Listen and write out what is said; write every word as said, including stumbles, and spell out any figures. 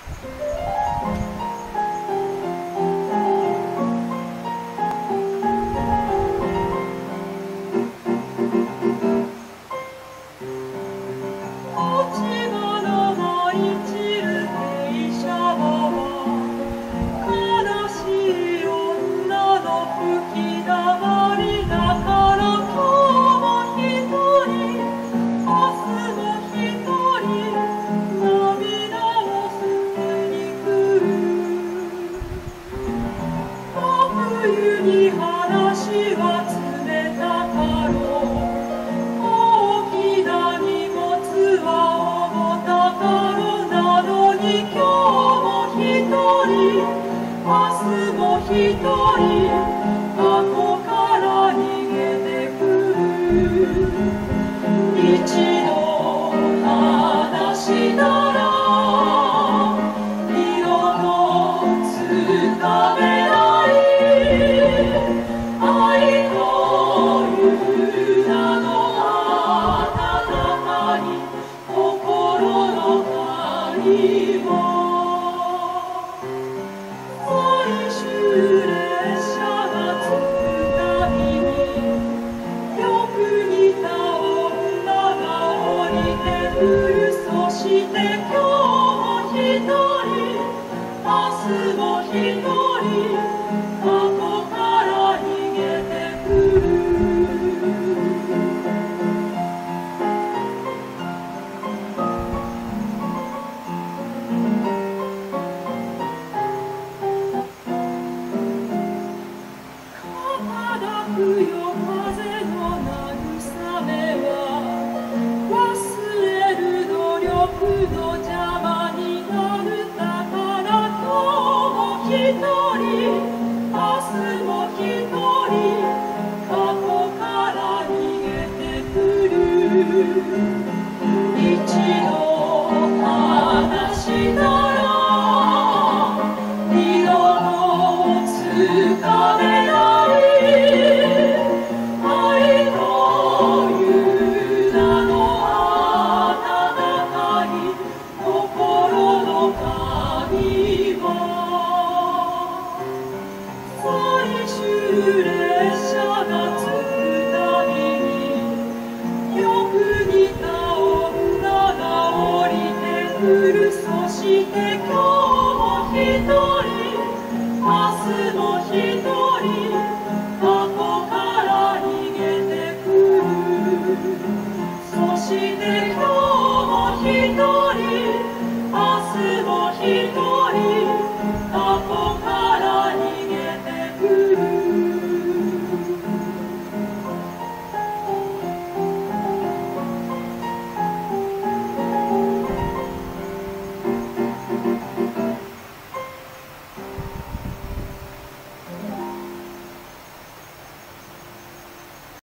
冬に話は冷たかろう。大きな荷物は重たかろう。なのに今日も一人、明日も一人、過去から逃げてくる。一度話なら二度とつかめない。愛という名の温かい心の鍵を最終列車が着くたびによく似た女が降りてくる。そして今日も一人、明日も一人、過去から逃げてくる。叩くよ風の慰めは忘れる努力の邪魔になる。だから今日も一人、明日も一人、過去から逃げてくる。一度話なら二度とつかめない。愛という名の温かい心の鍵は最終列車が着くたびによく似た女が降りてくる。そして今日も一人、明日も一人、過去から逃げてくる。そして今日も一人、明日も一人。